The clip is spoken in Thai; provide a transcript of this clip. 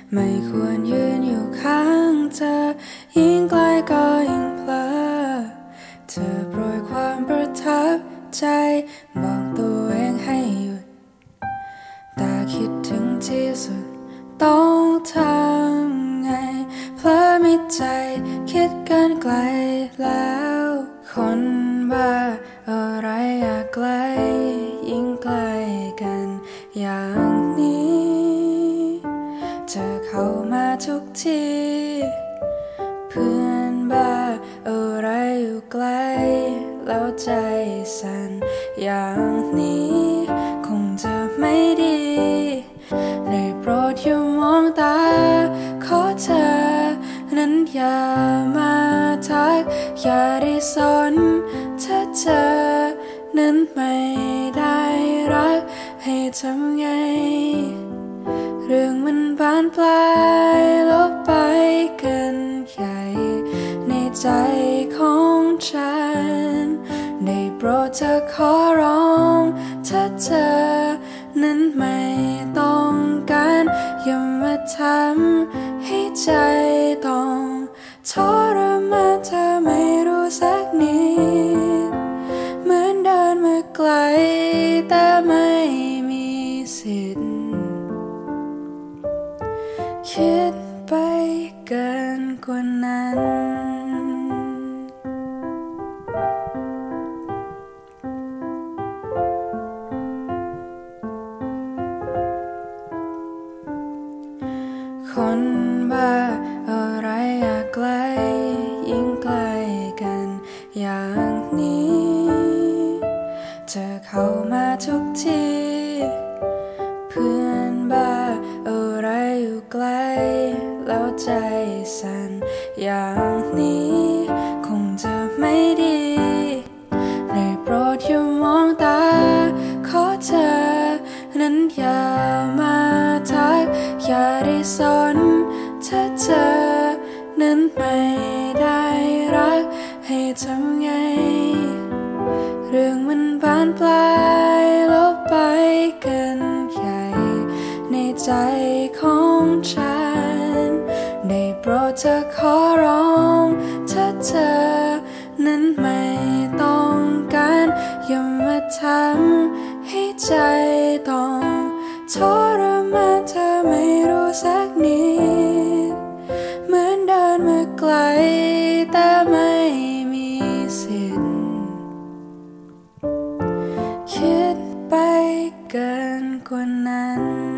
ไม่ควรยืนอยู่ข้างเธอยิ่งใกล้ก็ยิ่งเพลอเธอโปรยความประทับใจบอกตัวเองให้หยุดแต่คิดถึงที่สุดต้องทำไงเพลอมิดใจคิดกันไกลแล้วคนบ้าอะไรอยากไกลยิ่งใกล้กันอย่างนี้เธอเข้ามาทุกทีเพื่อนบ้าอะไรอยู่ไกลแล้วใจสั่นอย่างนี้คงจะไม่ดีได้โปรดอย่ามองตาขอเธอนั้นอย่ามาทักอย่าได้สนถ้าเธอนั้นไม่ได้รักให้ทำไงเรื่องมันบานปลายลบไปกันใหญ่ในใจของฉันได้โปรดเธอขอร้องถ้าเธอนั้นไม่ต้องการอย่ามาทำให้ใจต้องทรมานเธอไม่รู้สักนิดเหมือนเดินมาไกลแต่ไม่มีสิทธิ์คิดไปเกินกว่านั้นคนบ้าอะไรอยากไกลยิ่งใกล้กันอย่างนี้เธอเข้ามาทุกทีเพื่อนบ้าอะไรอยู่ไกลแล้วใจสั่นอย่างนี้คงจะไม่ดีได้โปรดอย่ามองตาขอเธอนั้นอย่ามาทักอย่าได้สนถ้าเธอนั้นไม่ได้รักให้ทำไงเรื่องมันบานปลายลบไปกันใหญ่ในใจของฉันได้โปรดเธอขอร้องถ้าเธอนั้นไม่ต้องการอย่ามาทำให้ใจต้องทรมานเธอไม่รู้สักนิดเหมือนเดินมาไกลแต่ไม่มีสิทธิ์คิดไปเกินกว่านั้น